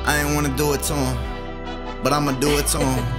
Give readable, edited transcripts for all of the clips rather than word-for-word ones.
I ain't wanna do it to him, but I'ma do it to him.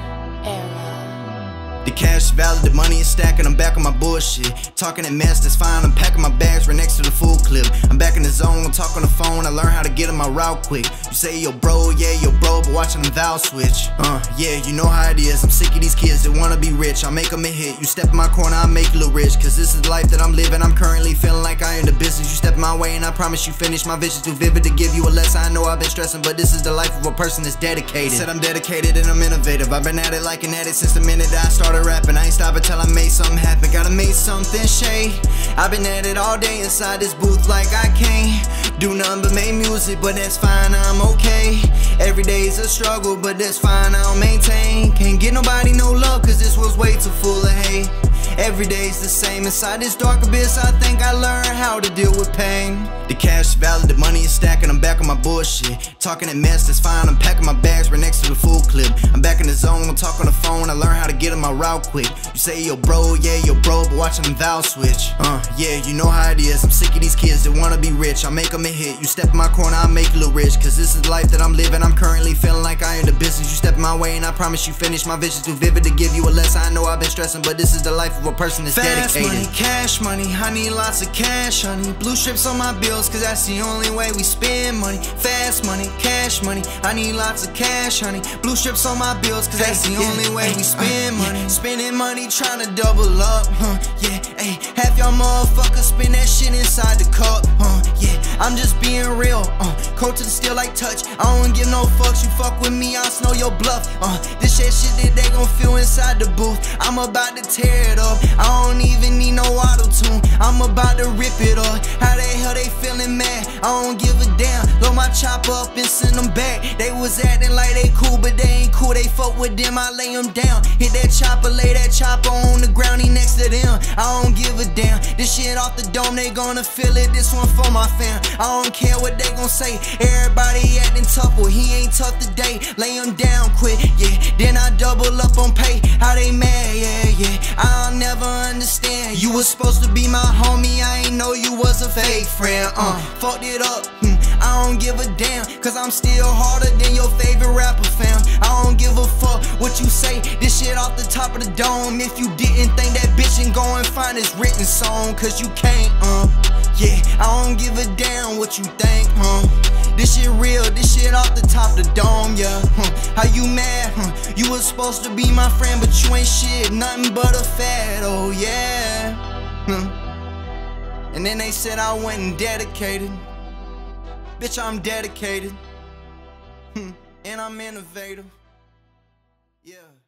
The cash is valid, the money is stacking, I'm back on my bullshit. Talking that mess, that's fine, I'm packing my bags right next to the full clip. I'm back in the zone, I'm talking on the phone, I learned how to get in my route quick. You say yo bro, yeah yo bro, but watching them vowel switch. Yeah, you know how it is, I'm sick of these kids that wanna be rich. I'll make them a hit, you step in my corner, I'll make you look rich. Cause this is the life that I'm living, I'm currently feeling like I am the business. You step my way and I promise you finish. My vision's too vivid to give you a lesson. I know I've been stressing, but this is the life of a person that's dedicated. Said I'm dedicated and I'm innovative, I've been at it like an addict since the minute that I started rapping. I ain't stopping till I made something happen, gotta make something shake. I've been at it all day inside this booth like I can't do nothing but make music, but that's fine, I'm okay. Every day's a struggle, but that's fine, I'll maintain. Can't get nobody no love, cause this was way too full of hate. Every day's the same, inside this dark abyss I think I learned how to deal with pain. The cash is valid, the money is stacking, I'm back on my bullshit. Talking that mess, that's fine, I'm packing my bags right next to the full clip. I'm back in the zone, I'm talking on the phone, I learned how to get in my route quick. You say yo bro, yeah yo bro, but watching them vowel switch. Yeah, you know how it is, I'm sick of these kids that wanna be rich. I'll make them a hit, you step in my corner, I'll make you look rich. Cause this is the life that I'm living, I'm currently feeling like I am the business. You step in my way and I promise you finish. My vision's too vivid to give you a lesson. I know I've been stressing, but this is the life of a person that's dedicated. Fast money, cash money, I need lots of cash, honey. Blue strips on my bills, cause that's the only way we spend money. Fast money, cash money, I need lots of cash, honey. Blue strips on my bills, cause that's the only way we spend money. Spending money trying to double up, yeah, ayy. Half y'all motherfuckers spend that shit inside the cup, yeah. I'm just being real, cold to the steel like touch. I don't give no fucks, you fuck with me, I'll snow your bluff. This shit that they gon' feel inside the booth. I'm about to tear it up, I don't even need no auto-tune. I'm about to rip it up. How the hell they feeling mad? I don't give a damn. Load my chopper up and send them back. They was acting like they cool, but they ain't cool. They fuck with them, I lay them down. Hit that chopper, lay that chopper on the ground, he next to them. I don't give a damn. This shit off the dome, they gonna feel it. This one for my fam. I don't care what they gon' say. Everybody acting tough, well he ain't tough today. Lay him down quick, yeah. Then I double up on pay. How they mad, yeah. I'll never understand. You was supposed to be my homie, I ain't know you was a fake friend. Fucked it up, I don't give a damn. Cause I'm still harder than your favorite rapper, fam. I don't give a fuck what you say. This shit off the top of the dome. If you didn't think that bitch and go and find this written song, cause you can't, yeah. I don't give a damn what you think, This shit real, this shit off the top of the dome, yeah. How you mad, You was supposed to be my friend, but you ain't shit, nothing but a fad, oh yeah. And then they said I went and dedicated. Bitch, I'm dedicated. And I'm innovative. Yeah.